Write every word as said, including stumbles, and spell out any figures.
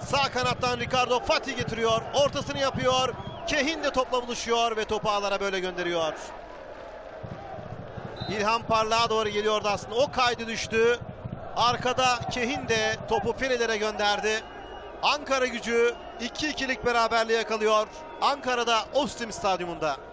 Sağ kanattan Ricardo Fatih getiriyor. Ortasını yapıyor. Kehin de topla buluşuyor ve topu ağlara böyle gönderiyor. İlhan Parlak'a doğru geliyordu aslında. O kaydı düştü. Arkada Kehin de topu filelere gönderdi. Ankara Gücü iki ikilik beraberliği yakalıyor. Ankara'da Ostim Stadyumunda.